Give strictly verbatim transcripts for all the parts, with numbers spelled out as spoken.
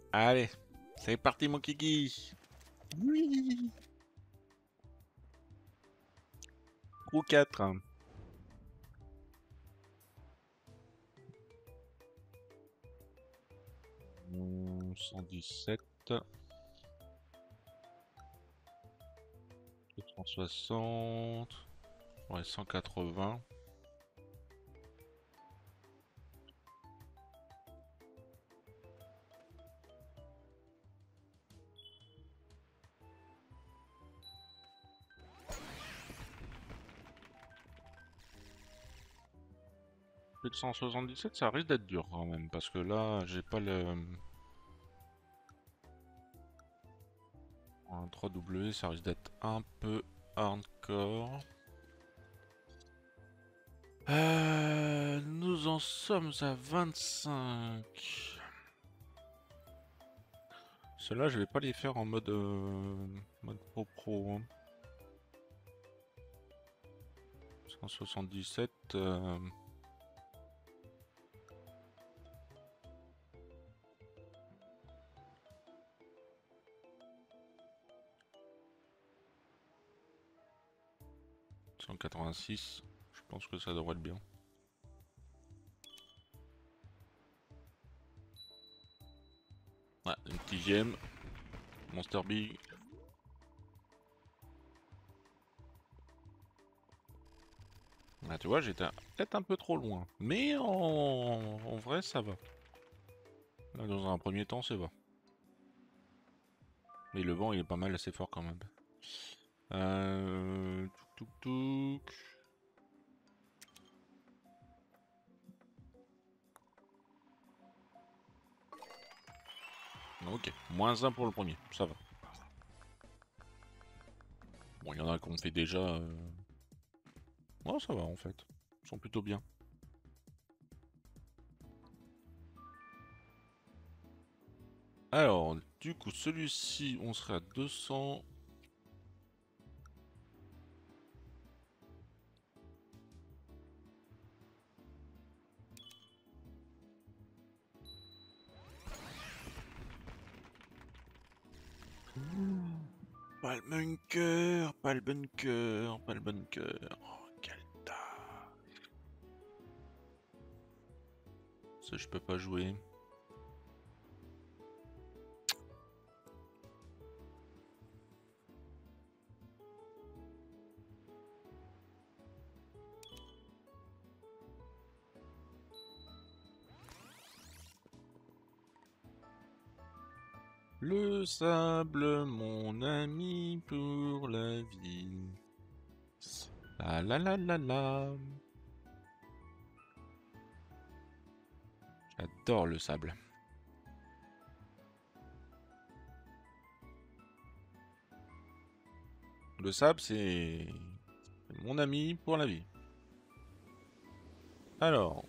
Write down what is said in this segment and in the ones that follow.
Allez, c'est parti mon kiki. Oui. Ou quatre. Hmm, cent dix-sept. deux cent soixante. Ouais, cent quatre-vingts. Plus de cent soixante-dix-sept, ça risque d'être dur quand même. Parce que là, j'ai pas le... Un trois W, ça risque d'être un peu hardcore. Euh, nous en sommes à vingt-cinq. Ceux-là, je vais pas les faire en mode, euh, mode pro pro. Hein. cent soixante-dix-sept. Euh... cent quatre-vingt-six. Je pense que ça devrait être bien. Ouais, une dixième. Monster Big. Ah, tu vois, j'étais peut-être un peu trop loin. Mais en... en vrai, ça va. Là, dans un premier temps, ça va. Mais le vent, il est pas mal assez fort quand même. Euh... Touk touk touk. Ok, moins un pour le premier, ça va. Bon, il y en a qu'on fait déjà... Euh... Ouais, ça va en fait. Ils sont plutôt bien. Alors, du coup, celui-ci, on serait à deux cents. Pas le bunker, pas le bunker, pas le bunker. Oh, quel tas. Ça, je peux pas jouer. Le sable, mon ami pour la vie. La la la la la. J'adore le sable. Le sable, c'est mon ami pour la vie. Alors,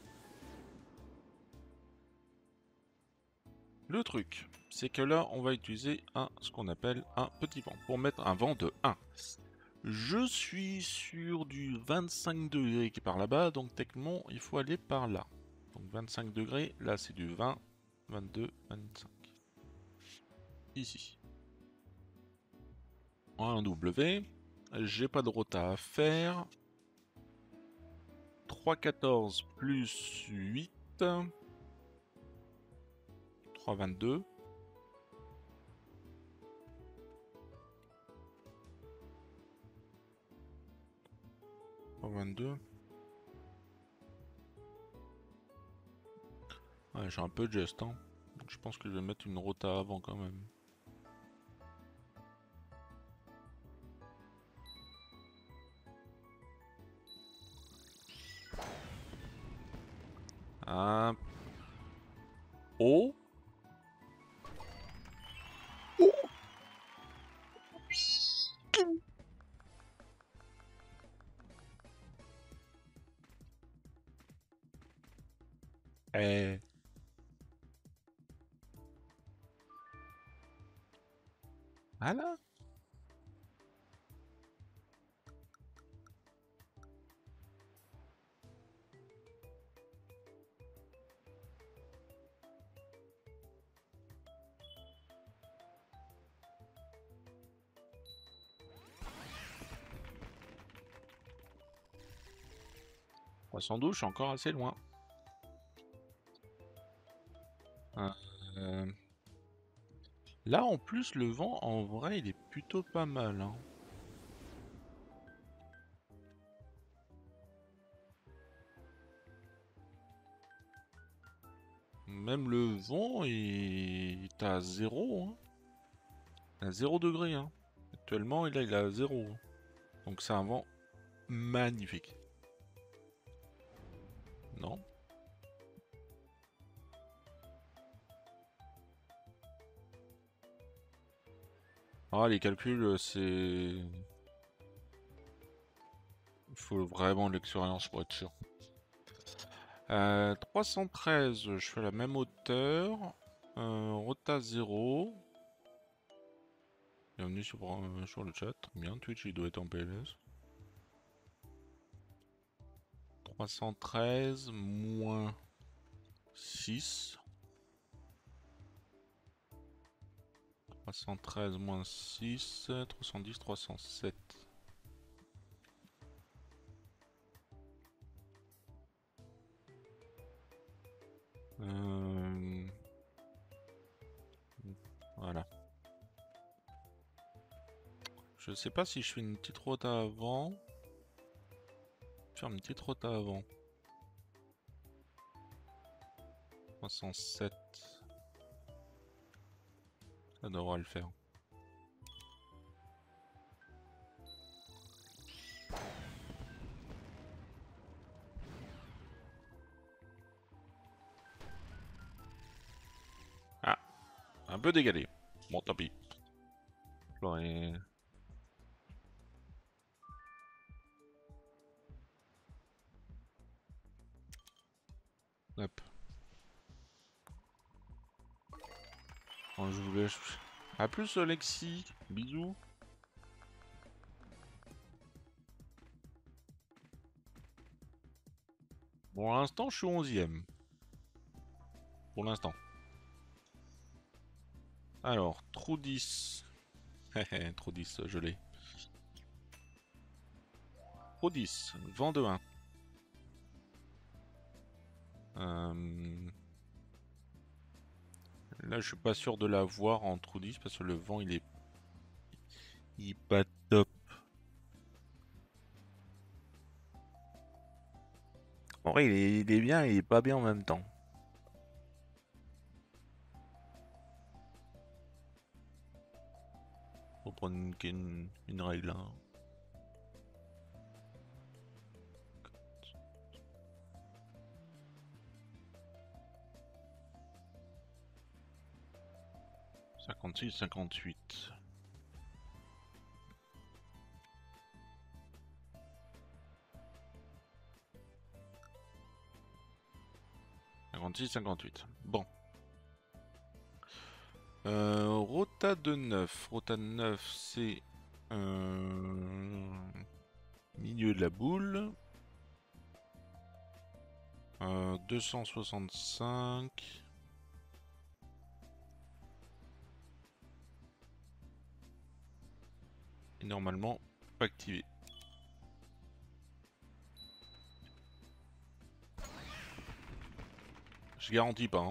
le truc, c'est que là, on va utiliser un, ce qu'on appelle un petit vent, pour mettre un vent de un. Je suis sur du vingt-cinq degrés qui est par là-bas, donc techniquement, il faut aller par là. Donc vingt-cinq degrés, là c'est du vingt, vingt-deux, vingt-cinq. Ici. Un W, j'ai pas de rota à faire. trois quatorze plus huit, trois vingt-deux. trois vingt-deux. Ouais, j'ai un peu de geste, hein. Donc je pense que je vais mettre une rota avant quand même. Un... Oh. Eh. Voilà. trois cent douze, je suis encore assez loin. Euh, Là, en plus, le vent, en vrai, il est plutôt pas mal. Hein. Même le vent est à zéro. Hein. À zéro degré. Hein. Actuellement, là, il est à zéro. Hein. Donc c'est un vent magnifique. Non? Ah, les calculs, c'est... Il faut vraiment de l'expérience pour être sûr. Euh, trois cent treize, je fais la même hauteur. Euh, rota zéro. Bienvenue sur, euh, sur le chat. Bien, Twitch, il doit être en P L S. trois cent treize moins six. trois cent treize moins six. trois cent dix, trois cent sept. Euh... Voilà. Je sais pas si je fais une petite rota avant. Je vais faire une petite rota avant. trois cent sept. Ça devrait le faire. Ah, un peu dégalé. Bon, tant pis. J'aurais... Hop. Bon, je vous laisse. A plus, Alexis. Bisous. Pour l'instant, je suis onzième. Pour l'instant. Alors, trou dix. Trou dix, je l'ai. Trou dix, vent de un. Euh... Là, je suis pas sûr de la voir en trou dix parce que le vent, il est... Il est pas top. En vrai, il est, il est bien et il est pas bien en même temps. Faut prendre une, une, une règle. Hein. cinquante-six, cinquante-huit. cinquante-six, cinquante-huit. Bon. Euh, rota de neuf. Rota de neuf, c'est... Euh, milieu de la boule. Euh, deux cent soixante-cinq. Et normalement, pas activé. Je garantis pas. Hein.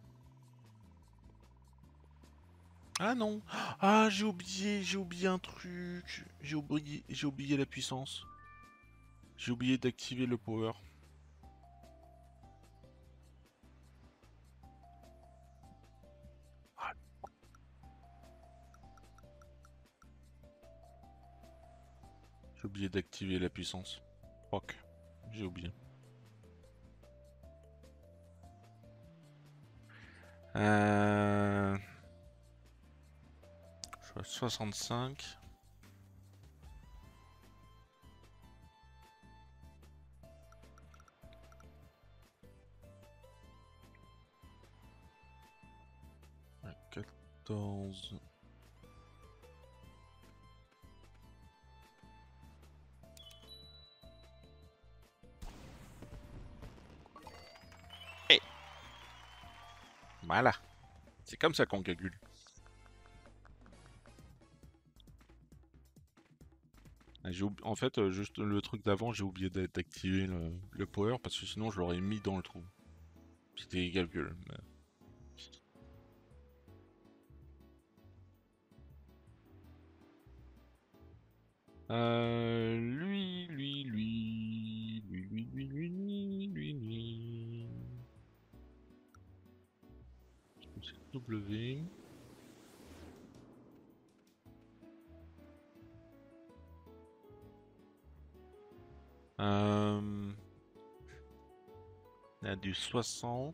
Ah non. Ah, j'ai oublié, j'ai oublié un truc. J'ai oublié, j'ai oublié la puissance. J'ai oublié d'activer le power. Ah. J'ai oublié d'activer la puissance. Fuck. J'ai oublié. Euh... Je suis à soixante-cinq. quatorze. Et voilà. C'est comme ça qu'on calcule. Ah, j'ai oub- En fait, euh, juste le truc d'avant, j'ai oublié d'a- d'activer le, le power parce que sinon je l'aurais mis dans le trou. C'était les calculs. mais- Euh, lui, lui, lui, lui, lui, lui, lui, lui, lui, lui. C'est W. Euh, il y a du soixante,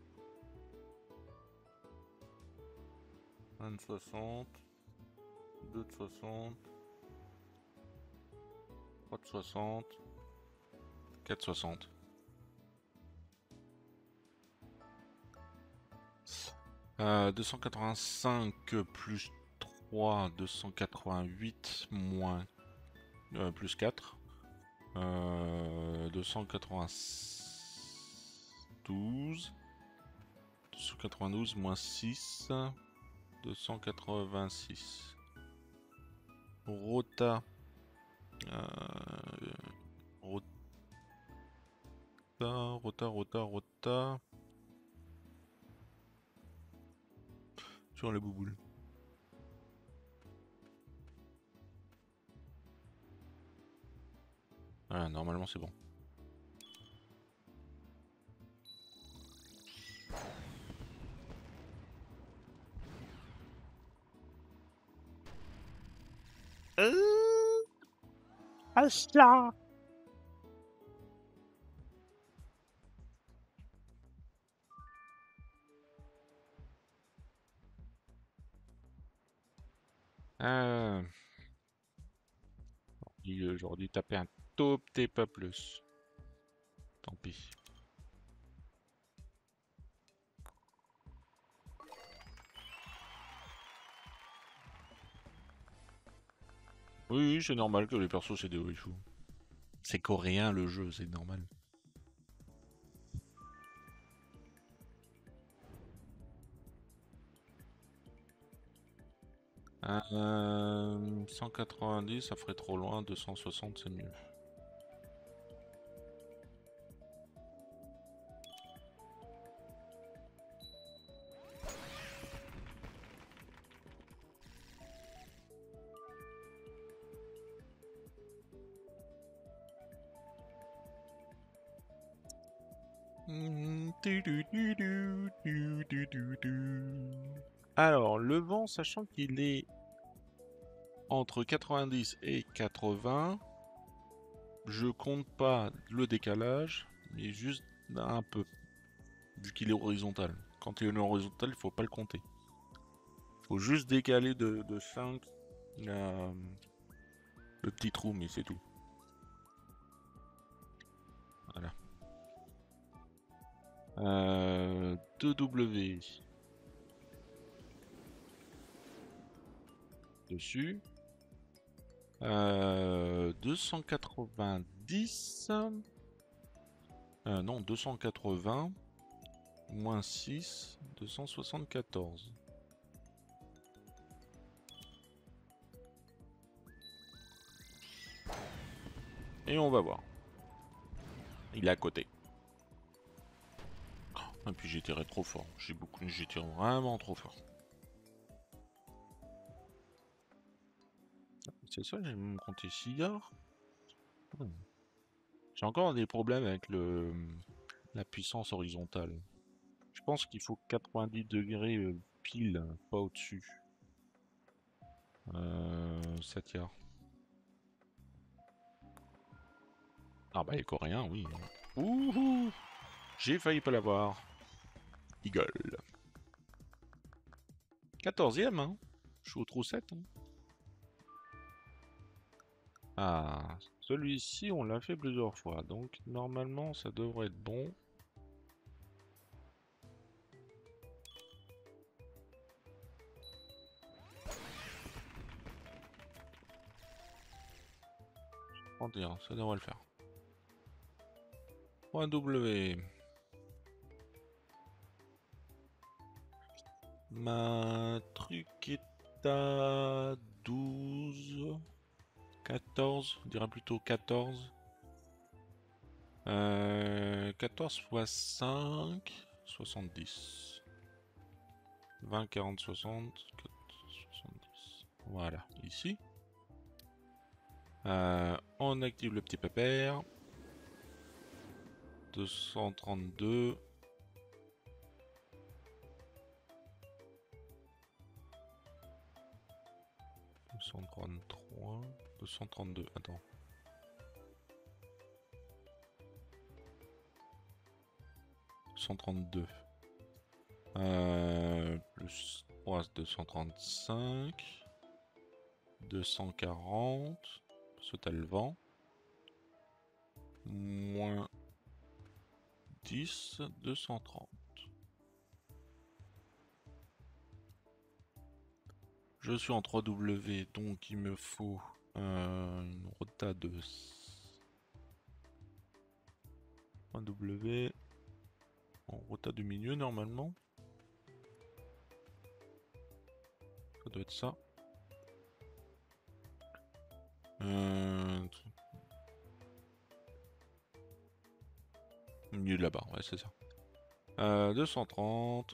un de soixante, deux de soixante, trois de soixante, quatre de soixante. Euh, deux cent quatre-vingt-cinq plus trois, deux cent quatre-vingt-huit moins euh, plus quatre. Euh, deux cent quatre-vingt-douze. deux cent quatre-vingt-douze moins six. deux cent quatre-vingt-six. Rota. Euh, rota, rota, rota, rota. Sur la bouboule. Ah, normalement c'est bon. Euh, à cela. Ah, j'aurais dû taper un tout petit peu plus. Tant pis. Oui, oui, c'est normal que les persos c'est des waifus. C'est coréen le jeu, c'est normal. Euh, cent quatre-vingt-dix, ça ferait trop loin. deux cent soixante, c'est mieux. Alors, le vent, sachant qu'il est entre quatre-vingt-dix et quatre-vingts, je compte pas le décalage, mais juste un peu, vu qu'il est horizontal. Quand il est horizontal, il faut pas le compter. Il faut juste décaler de, de cinq euh, le petit trou, mais c'est tout. Voilà. Euh, deux W dessus. Euh, deux cent quatre-vingt-dix. Euh, non, deux cent quatre-vingts. Moins six, deux cent soixante-quatorze. Et on va voir. Il est à côté. Et puis j'ai tiré trop fort. J'ai beaucoup, j'ai tiré vraiment trop fort. C'est ça, j'ai même compté six yards. Hmm. J'ai encore des problèmes avec le la puissance horizontale. Je pense qu'il faut quatre-vingt-dix degrés euh, pile, pas au-dessus. Euh, sept yards. Ah bah les coréens, oui. Ouhou! J'ai failli pas l'avoir. Eagle. quatorzième, hein. Je suis au trou sept. Hein. Ah, celui-ci, on l'a fait plusieurs fois, donc normalement, ça devrait être bon. trente et un, ça devrait le faire. Point W. Ma truc est à douze. quatorze, on dirait plutôt quatorze. Euh, quatorze fois cinq, soixante-dix. vingt, quarante, soixante, soixante-dix. Voilà, ici. Euh, on active le petit pépère. deux cent trente-deux. deux cent trente-trois. deux cent trente-deux, attends. deux cent trente-deux. Euh, plus trois, deux cent trente-cinq. deux cent quarante. Ce t'as le vent. Moins dix, deux cent trente. Je suis en trois W, donc il me faut euh, une rota de trois W en rota du milieu normalement. Ça doit être ça. Euh... Milieu de là-bas, ouais c'est ça. Euh, deux cent trente.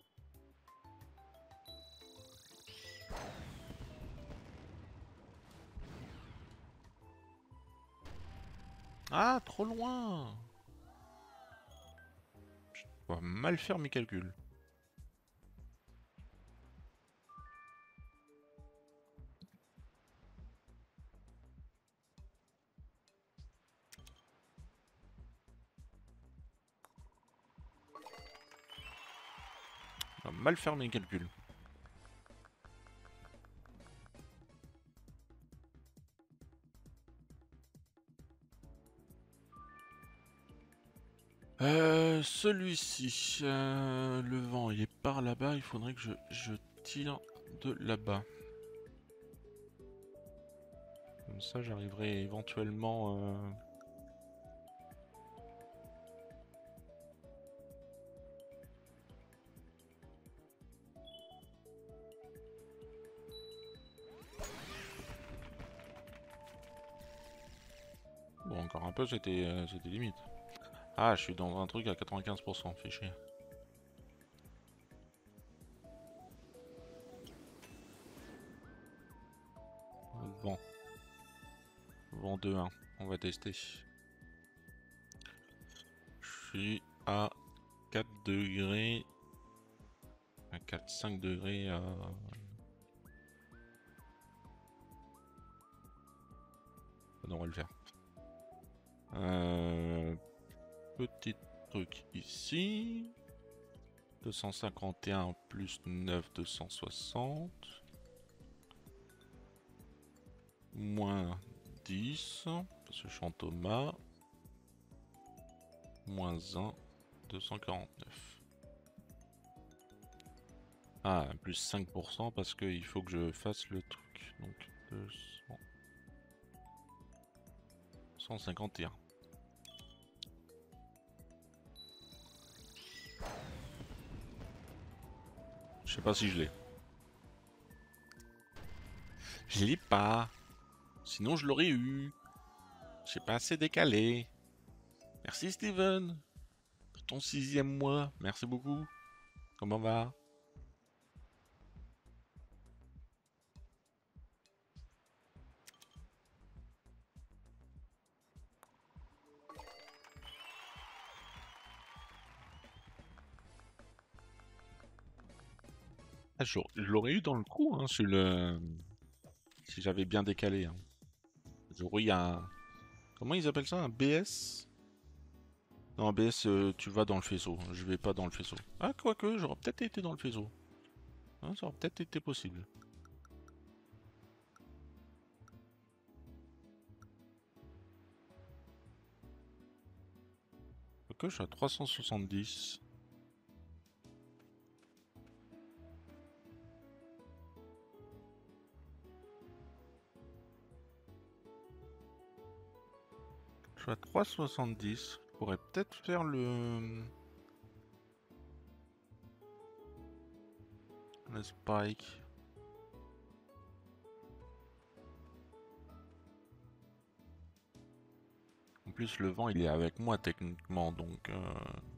Ah, trop loin. Je dois mal faire mes calculs. Je dois mal faire mes calculs. Euh, celui-ci, euh, le vent il est par là-bas, il faudrait que je, je tire de là-bas. Comme ça j'arriverai éventuellement... Euh... Bon, encore un peu, c'était euh, c'était limite. Ah, je suis dans un truc à quatre-vingt-quinze pour cent, fait chier. Vent. Vent deux un, on va tester. Je suis à quatre degrés. À quatre cinq degrés. Euh... On va le faire. Euh... Petit truc ici. deux cent cinquante et un plus neuf, deux cent soixante. Moins dix, parce que je suis en Thomas. Moins un, deux cent quarante-neuf. Ah, plus cinq pour cent parce qu'il faut que je fasse le truc. Donc deux cents... cent cinquante et un. Je sais pas si je l'ai. Je l'ai pas. Sinon je l'aurais eu. J'ai pas assez décalé. Merci Steven. Pour ton sixième mois. Merci beaucoup. Comment va? Ah, je l'aurais eu dans le coup, hein, sur le... si j'avais bien décalé. Hein. J'aurais eu un... Comment ils appellent ça? Un B S? Non, un B S, euh, tu vas dans le faisceau. Je vais pas dans le faisceau. Ah, quoique, j'aurais peut-être été dans le faisceau. Hein, ça aurait peut-être été possible. Quoique, je suis à trois cent soixante-dix. Je suis à trois cent soixante-dix. Je pourrais peut-être faire le... Le spike. plus, le vent, il est avec moi techniquement, donc... Euh...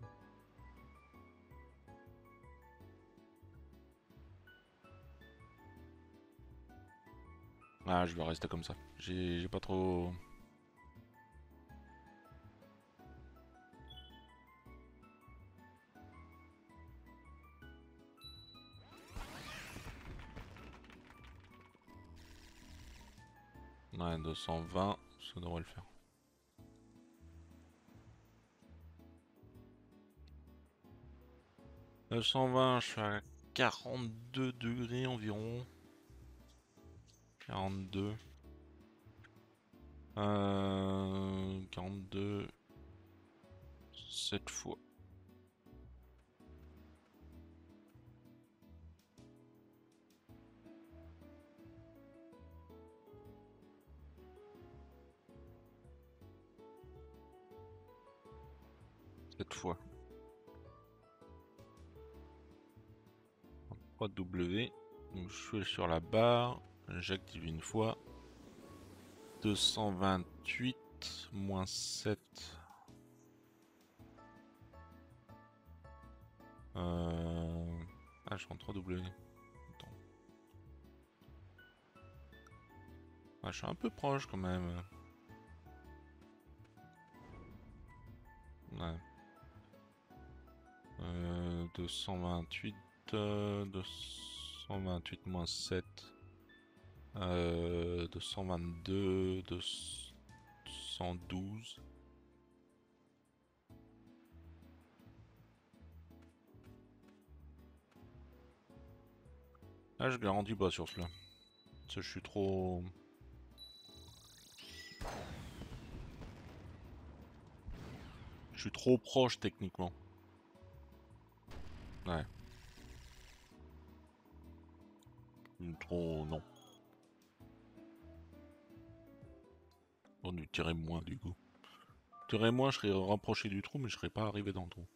Ah, je vais rester comme ça. J'ai pas trop... Ouais, deux cent vingt, ça devrait le faire. deux cent vingt, je suis à quarante-deux degrés environ. quarante-deux. Euh, quarante-deux. sept fois. sept fois. trois W. Donc je suis sur la barre. J'active une fois. deux cent vingt-huit moins sept. Euh... Ah, je suis en trois W. Attends. Ah, je suis un peu proche quand même. Ouais. Euh, deux cent vingt-huit. Euh, deux cent vingt-huit moins sept. Euh, deux cent vingt-deux. deux cent douze. Ah, je garantis pas sur cela. Parce que je suis trop... Je suis trop proche techniquement. Ouais. Trop... non. On lui tirait moins du coup. Tirer moins, je serais rapproché du trou, mais je serais pas arrivé dans le trou.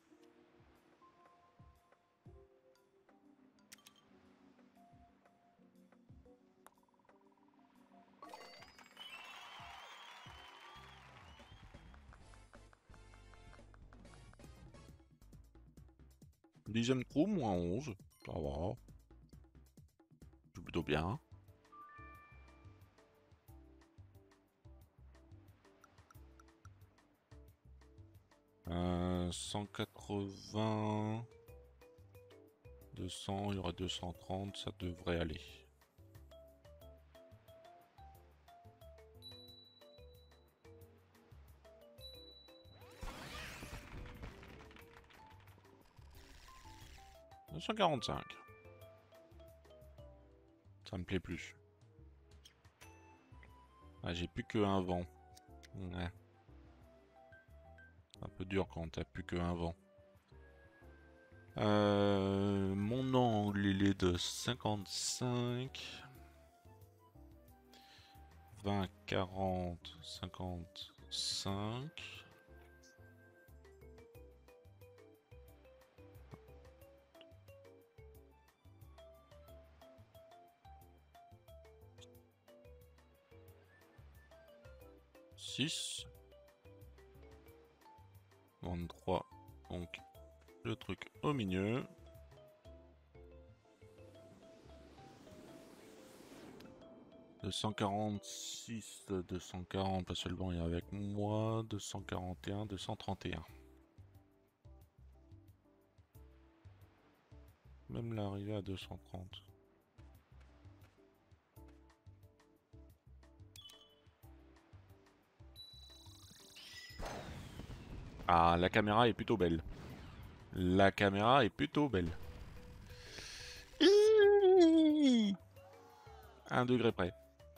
Dixième trou, moins onze. Ça va. C'est plutôt bien. Euh, cent quatre-vingts... deux cents, il y aura deux cent trente, ça devrait aller. deux cent quarante-cinq. Ça me plaît plus. Ah, j'ai plus que un vent. Ouais. Un peu dur quand t'as plus que un vent. Euh, mon angle il est de cinquante-cinq. vingt, quarante, cinquante-cinq. six. vingt-trois. Donc le truc au milieu. deux cent quarante-six, deux cent quarante, parce que le vent est avec moi. deux cent quarante et un, deux cent trente et un. Même l'arrivée à deux cent trente. Ah, la caméra est plutôt belle. La caméra est plutôt belle. Un degré près.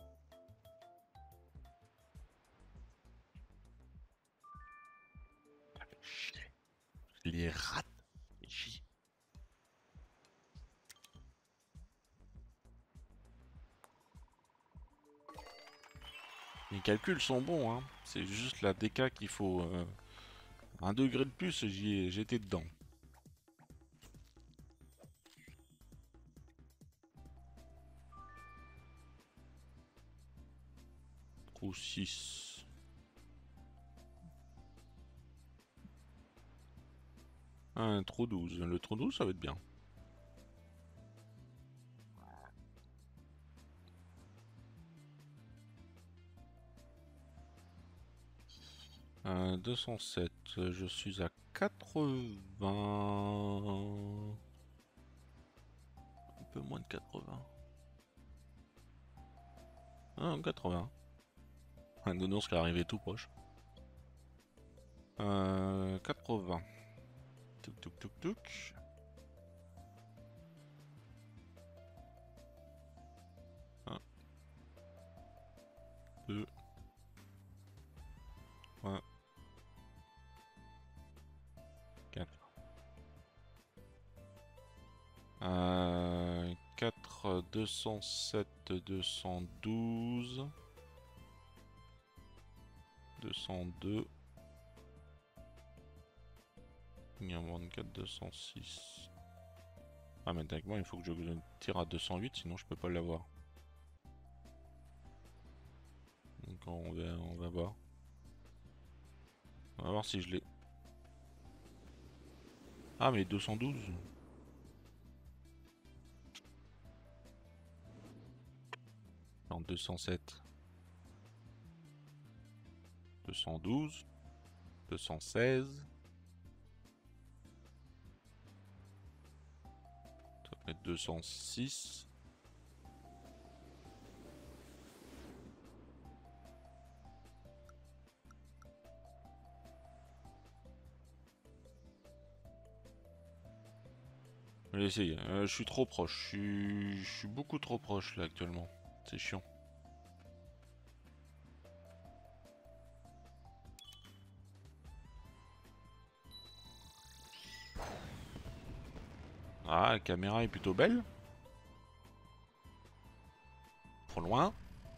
Les rats. Les calculs sont bons, hein. C'est juste la D K qu'il faut... Euh, un degré de plus, j'y ai... j'étais dedans. Trou six. Un trou douze. Le trou douze, ça va être bien. Euh, deux cent sept. Je suis à quatre-vingts. Un peu moins de quatre-vingts. Ah, quatre-vingts. Un nounours qui est arrivé tout proche. Euh, quatre-vingts. Tuk tuk tuk tuk. un, deux, trois, quatre. Euh, quatre, deux cent sept, deux cent douze. deux cent deux. Il y a vingt-quatre, deux cent six. Ah, mais techniquement, il faut que je tire à deux cent huit, sinon je peux pas l'avoir. Donc on va, on va voir. On va voir si je l'ai. Ah, mais deux cent douze. Non, deux cent sept. deux cent douze. deux cent seize. Ça peut être deux cent six. Je vais essayer. Euh, je suis trop proche. Je suis... je suis beaucoup trop proche là actuellement. C'est chiant. Ah, la caméra est plutôt belle. Trop loin.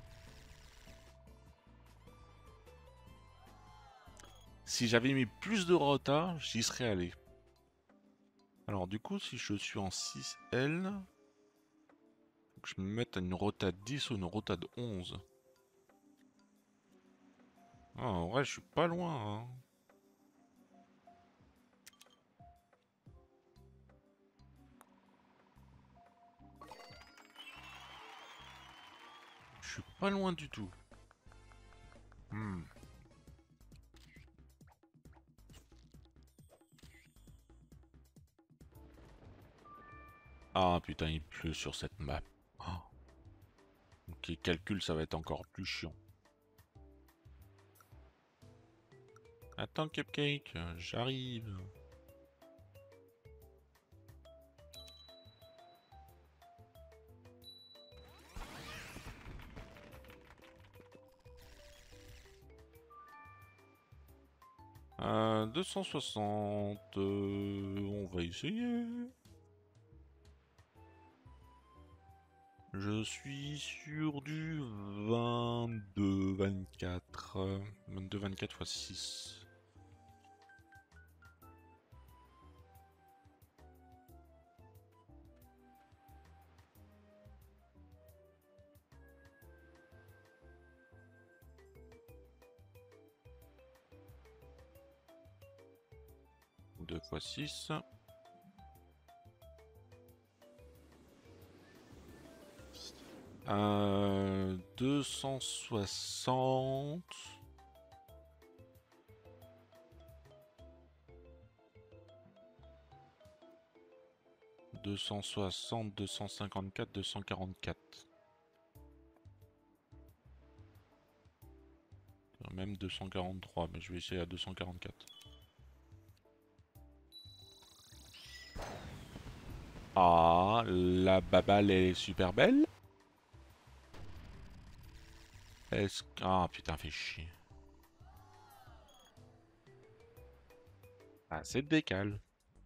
Si j'avais mis plus de retard, j'y serais allé. Alors du coup, si je suis en six L, faut que je me mette à une rotade dix ou une rotade onze. Ah, en vrai, je suis pas loin, hein. Je suis pas loin du tout. Hmm. Ah putain, il pleut sur cette map. Oh. Donc les calculs, ça va être encore plus chiant. Attends, Cupcake, j'arrive. Euh, deux cent soixante, euh, on va essayer. Je suis sur du vingt-deux, vingt-quatre. vingt-deux, vingt-quatre fois six. deux fois six. Euh, deux cent soixante. deux cent soixante, deux cent cinquante-quatre, deux cent quarante-quatre. Même deux cent quarante-trois, mais je vais essayer à deux cent quarante-quatre. Ah, la baballe est super belle. Est-ce que... Ah putain, fait chier. Ah, c'est le décale.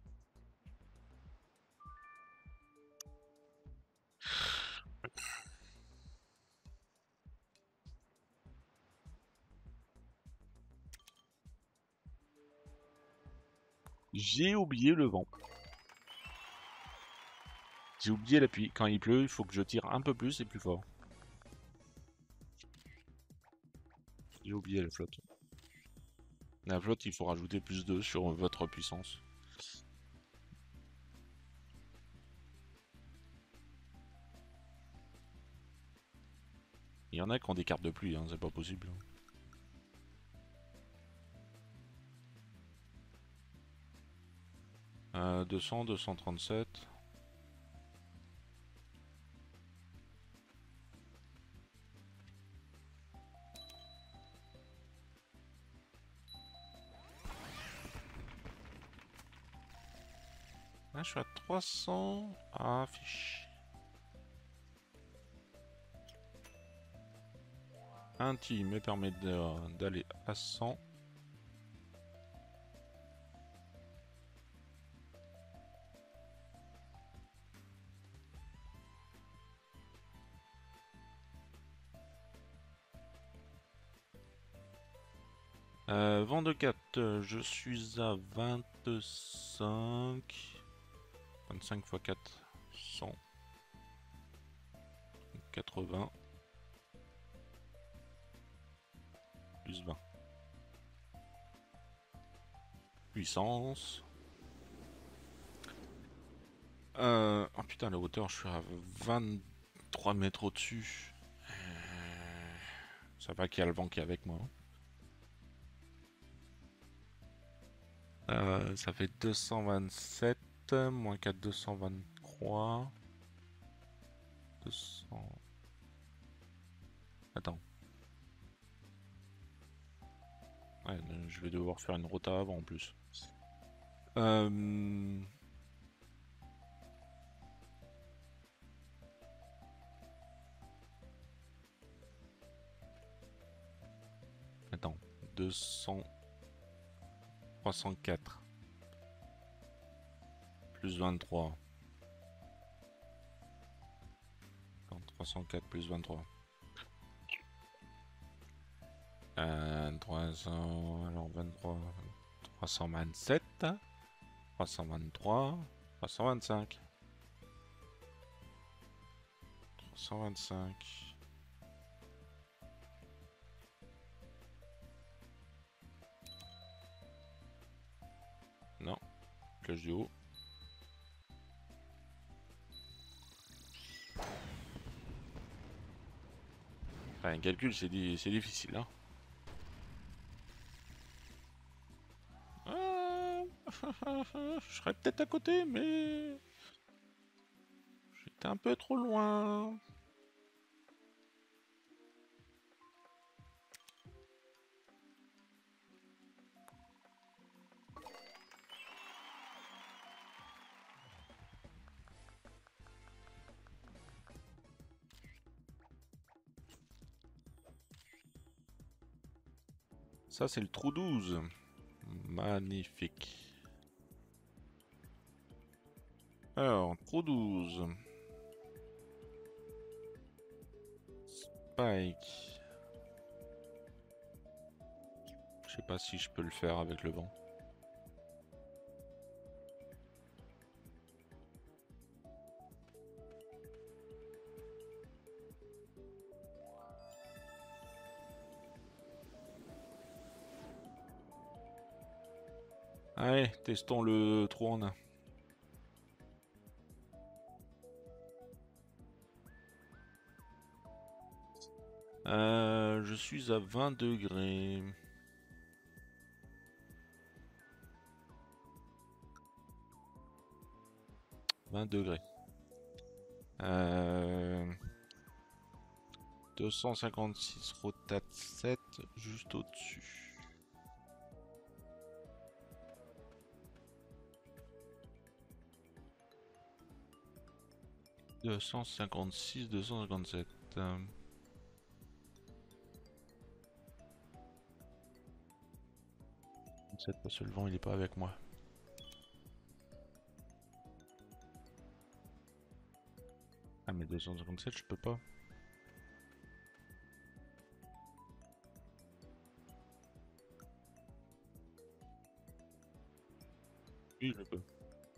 J'ai oublié le vent. J'ai oublié l'appui. Quand il pleut, il faut que je tire un peu plus et plus fort. J'ai oublié la flotte. La flotte, il faut rajouter plus deux sur votre puissance. Il y en a qui ont des cartes de pluie, hein, c'est pas possible. Euh, deux cents, deux cent trente-sept. Ah, je suis à trois cents. Ah, fiche. Un team me permet d'aller à cent. Euh, vent de quatre, je suis à vingt-cinq. vingt-cinq fois quatre, cent. quatre-vingts. Plus vingt. Puissance. Euh... Oh putain, la hauteur, je suis à vingt-trois mètres au-dessus. Euh... Ça va qu'il y a le vent qui est avec moi. Euh, ça fait deux cent vingt-sept, moins quatre, deux cent vingt-trois. deux cents... Attends. Ouais, je vais devoir faire une rota avant en plus. Euh... Attends, deux cents... trois cent quatre. Plus vingt-trois. Attends, trois cent quatre plus vingt-trois. Euh, trois cents... Alors vingt-trois... trois cent vingt-sept. trois cent vingt-trois. trois cent vingt-cinq. trois cent vingt-cinq. Non. Cloche du haut. Enfin, un calcul, c'est di difficile, hein. Ah, je serais peut-être à côté, mais... J'étais un peu trop loin. Ça, c'est le trou douze. Magnifique. Alors, trou douze. Spike. Je sais pas si je peux le faire avec le vent. Allez, testons le trou en un. Euh, je suis à vingt degrés. vingt degrés. Euh, deux cent cinquante-six rotate sept juste au-dessus. deux cent cinquante-six, deux cent cinquante-sept. Euh... parce que le vent il est pas avec moi. Ah mais deux cent cinquante-sept je peux pas. Oui je peux.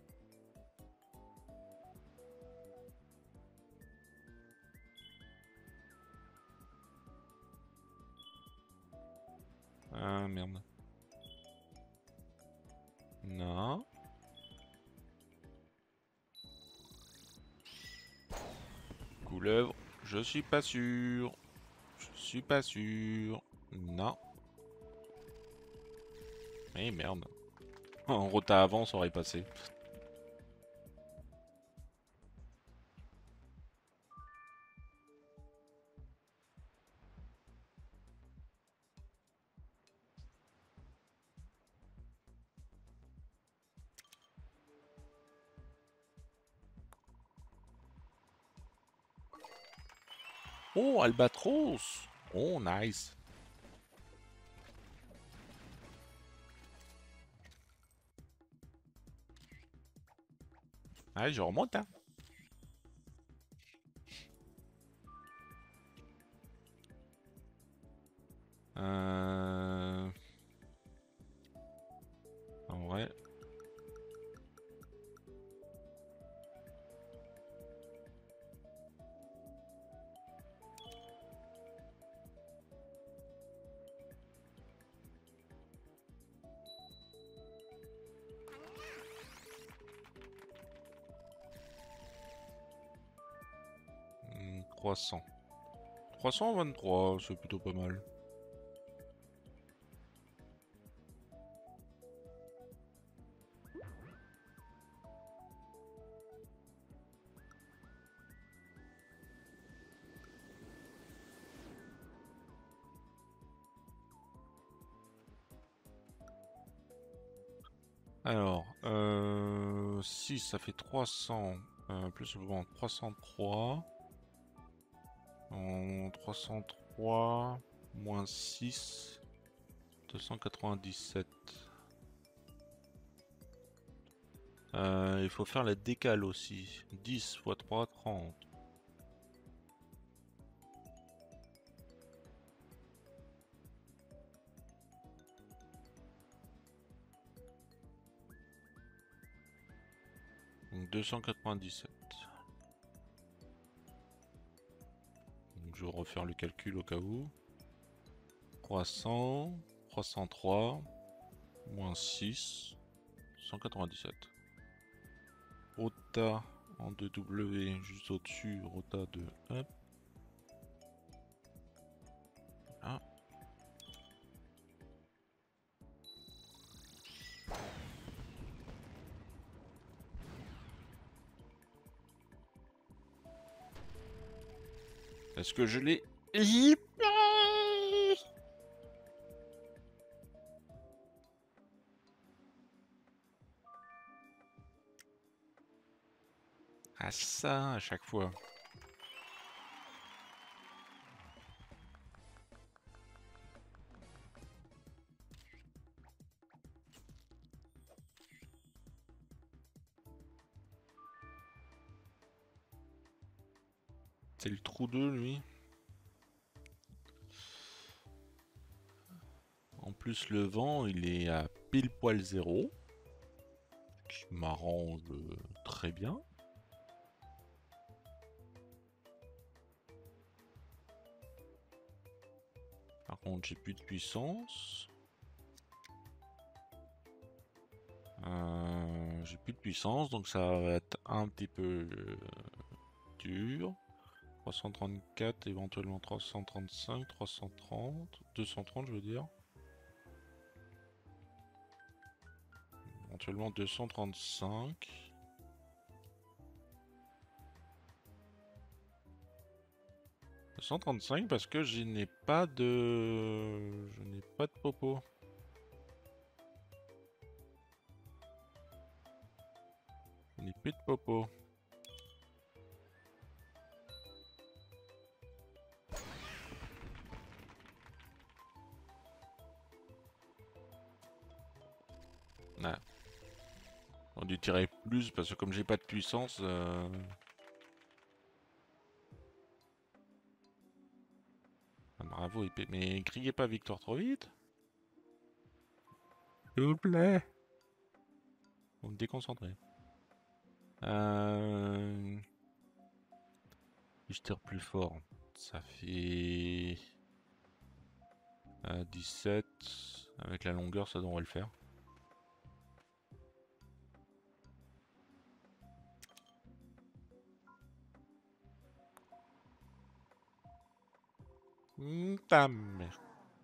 Ah merde. Non. Couleuvre, je suis pas sûr. suis pas sûr. Non. Eh merde. En rota avant, ça aurait passé. Oh, Albatros! Oh, nice. Allez, je remonte, hein. Euh... En vrai... hmm, trois cents. trois cent vingt-trois, c'est plutôt pas mal. Alors, euh, six, ça fait trois cents, euh, plus bon, trois cent trois. En trois cent trois, moins six, deux cent quatre-vingt-dix-sept. Euh, il faut faire la décale aussi. dix fois trois, trente. Donc deux cent quatre-vingt-dix-sept. Donc je vais refaire le calcul au cas où. trois cents, trois cent trois, moins six, cent quatre-vingt-dix-sept. Rota en deux W juste au-dessus, rota de hop. Ah. Est-ce que je l'ai? Ah ça, à chaque fois. C'est le trou deux, lui. En plus, le vent, il est à pile poil zéro. Ce qui m'arrange très bien. Par contre, j'ai plus de puissance. Euh, j'ai plus de puissance, donc ça va être un petit peu euh, dur. trois cent trente-quatre, éventuellement trois cent trente-cinq, trois cent trente, deux cent trente je veux dire. Éventuellement deux cent trente-cinq. deux cent trente-cinq parce que je n'ai pas de... Je n'ai pas de popo. Je n'ai plus de popo. Ah. On a dû tirer plus parce que comme j'ai pas de puissance... Euh... Ah, bravo, épée. Mais criez pas victoire trop vite. S'il vous plaît. Vous me déconcentrez. Euh... Je tire plus fort. Ça fait... Euh, dix-sept. Avec la longueur, ça devrait le faire. Mmh, ta mère.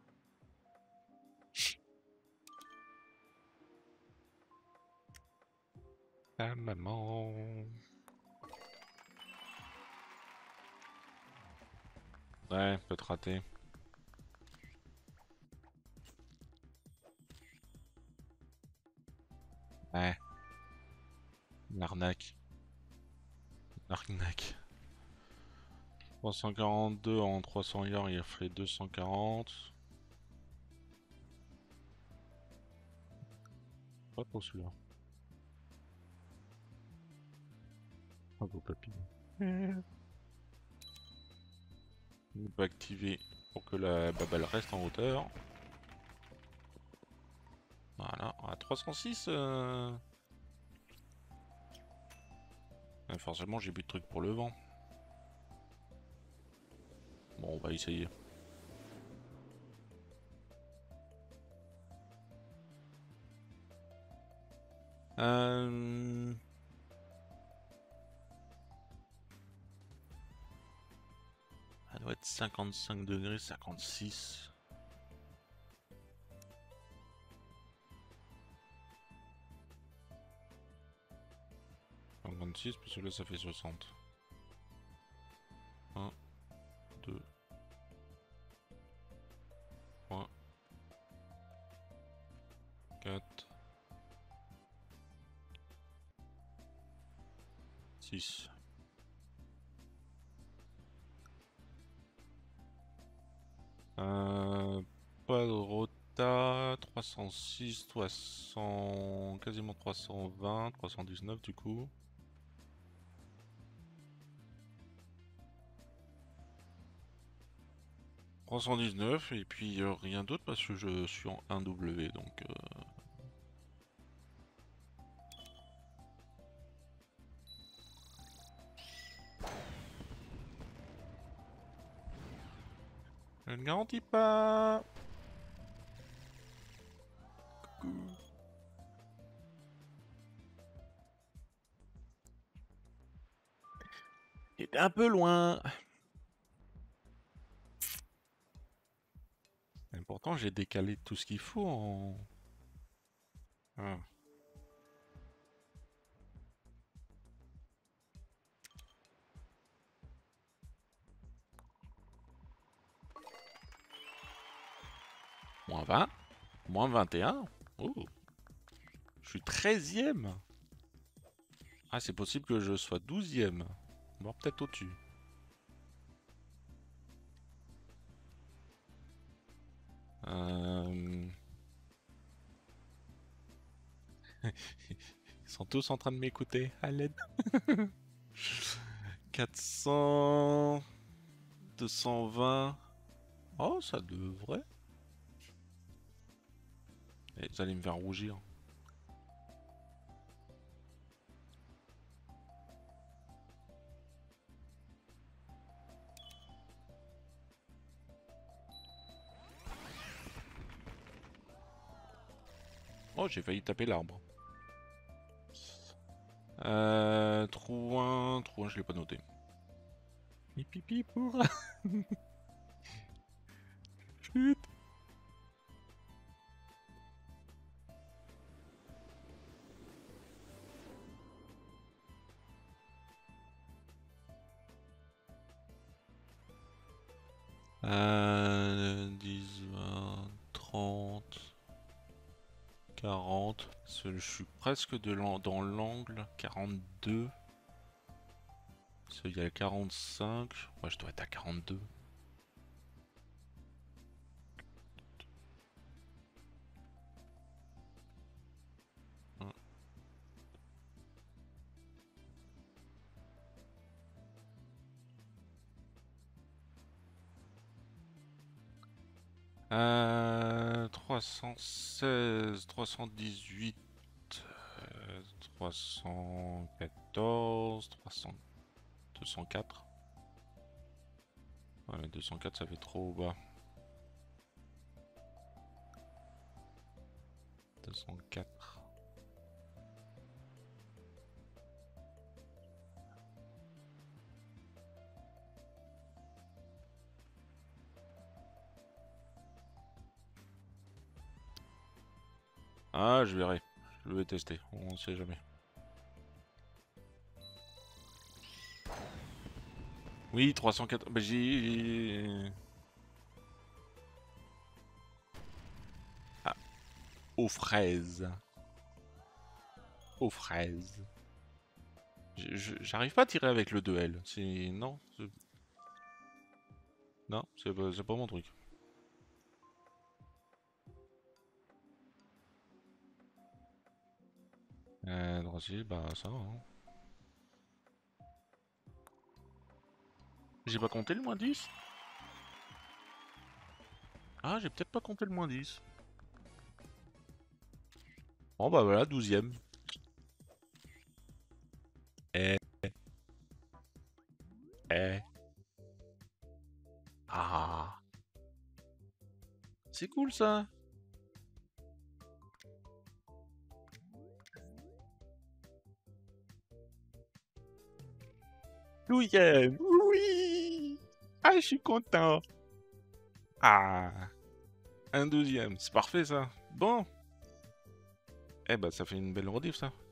Ta maman. Ouais, peut te rater. Ouais. L'arnaque. L'arnaque. trois cent quarante-deux en trois cents yards, il a fait deux cent quarante. Pas trop celui-là. Bravo papy. On peut activer pour que la babelle reste en hauteur. Voilà, à trois cent six. Euh... Ouais, forcément, j'ai plus de trucs pour le vent. Bon, on va essayer. Euh... Ça doit être cinquante-cinq degrés, cinquante-six. cinquante-six, parce que là ça fait soixante. un, deux, trois, quatre, six. Euh, pas de rota, trois cent six, trois cents, quasiment trois cent vingt, trois cent dix-neuf du coup. trois cent dix-neuf et puis euh, rien d'autre parce que je suis en un W donc... Euh... Je ne garantis pas. Coucou. C'était un peu loin. Et pourtant j'ai décalé tout ce qu'il faut en... Ah. Moins vingt, moins vingt et un. Oh. Je suis treizième. Ah, c'est possible que je sois douzième. Bon, peut-être au-dessus. Euh... Ils sont tous en train de m'écouter. À l'aide. quatre cents... deux cent vingt... Oh, ça devrait. Et vous allez me faire rougir. Oh, j'ai failli taper l'arbre. Euh... Trouin... Trouin, je l'ai pas noté. Pipi pour... Chut. Euh... dix, vingt, trente... quarante. Je suis presque de dans l'angle. quarante-deux. Il y a quarante-cinq. Moi, je dois être à quarante-deux. Euh, trois cent seize, trois cent dix-huit, euh, trois cent quatorze, trois cents, deux cent quatre. Ouais, mais deux cent quatre, ça fait trop bas. deux cent quatre. Ah, je verrai. Je vais tester, on sait jamais. Oui, trois cent quatre... Bah j'ai... Ah, aux fraises. Aux fraises. J'arrive pas à tirer avec le deux L. C'est... Non. Non, c'est pas, pas mon truc. Euh, droitier, bah ça va. Hein. J'ai pas compté le moins dix. Ah, j'ai peut-être pas compté le moins dix. Bon bah voilà, douzième. Eh. Eh. Ah. C'est cool ça. Douzième. Oui. Ah, je suis content. Ah. Un douzième. C'est parfait ça. Bon. Eh bah ça fait une belle rediff ça.